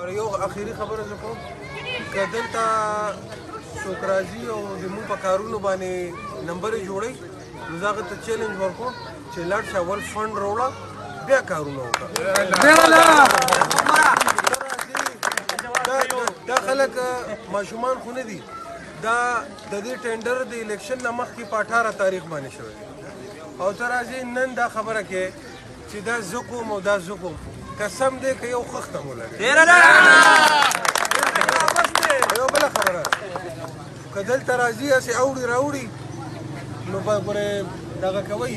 یو اخیری خبره زه کوم که دلته څوک راځي او زموږ په کارونو باندې نمبر یې جوړوي نو زه هغه ته چیلنج ورکوم چې لاړ شه اول فنډ راوړه بیا کارونه وکړه. دا خلک ماشومان خو نه دي، دا د دې ټینډر د الیکشن نه مخکې په 18 تاریخ باندې شوی او ته راځې نن دا خبره کې چې دا زه کوم او دا زه کوم. قسم دی که یو خښته مو لري. یو بله خبره که دلته راځي هسې اوړي راوړي نو به ګورې دغه کوئ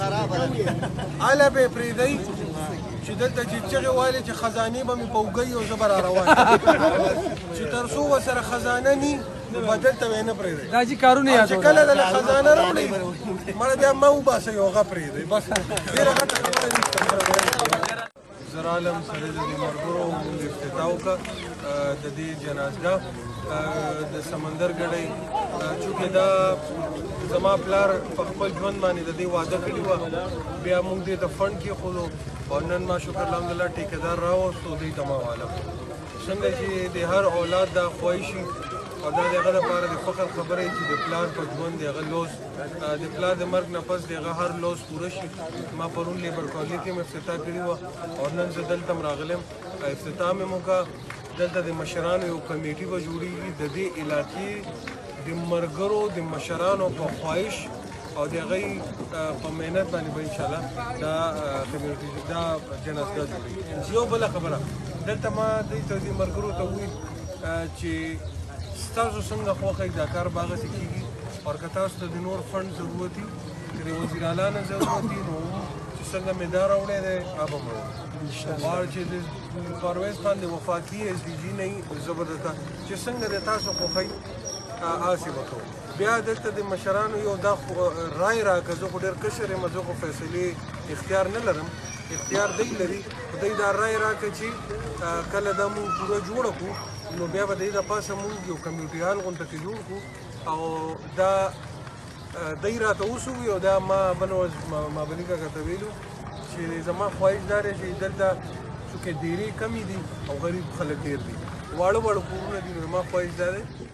هله به یې پرېږدئ چې دلته چې چغې والې چې خزانې به مې په اوږئ او زه به را روان چې تر څو ورسره خزانه ني نو به دلته به یې نه پرېږدئ. چې کله دله خزانه راوړئ مړه بیا مه وباسئ او هغه پرېږدئ. بس ډېره غټه خبره نشته. زر عالم سره د دې ملګرو مونږ افتتاح وکړه د دې جنازګاه د سمندر ګډۍ چونکې دا زما پلار په خپل ژوند باندې د دې واده کړي وه بیا مونږ دې ته فنډ کېښودو او نن ما شکر الحمدلله ټیکهدار راوستو دوی ته ما واله څنګه چې د هر اولاد دا خواهش وي او دا د هغه دپاره د فخر خبره وي چې د پلار په ژوند د هغه لوز د پلار د مرګ نه پس د هغه هر لوز پوره شي. ما پرون لیبر کالوني کې مې افتتاح کړې وه او نن زه دلته هم راغلم افتتاح مې وکړه. دلته د مشرانو یو کمیټي به جوړېږي د دې علاقې د ملګرو د مشرانو په خواهش او د هغوی په محنت باندې به انشاءالله دا کمیټي دا جنازګاه جوړېږي. یو بله خبره دلته ما دوی ته دې ملګرو ته وویل چې ستاسو څنګه خوښه دا کار به هغسې کېږي او که تاسو ته د نور فنډ ضرورت وي که د وزیر اعلی نه ضرورت وي نو چې څنګه مې دا راوړی دی هغه به مې اور چې د پرویز خان د وفاقي ایس ډي جي نه وي زه به درته چې څنګه د تاسو خوښئ هسې به کوو. بیا دلته د مشرانو یو دا رای راکړه زه خو ډېر کشر یم زه خو فیصلې اختیار نه لرم اختیار دی لري خو دی دا رای راکړه چې کله دا مونږ پوره جوړه کړو نو بیا به دی دپاسه مونږ یو کمیونټي هال غونته کې جوړ کړو او دا دی راته وسوي او دا ما بل ورځ مابلي کاکا ته ویلو چې زما خواهش دا دی چې دلته چونکې ډېرې کمې دي او غریب خلک ډېر دي واړه واړه کورونه دي نو زما خواهش دا دی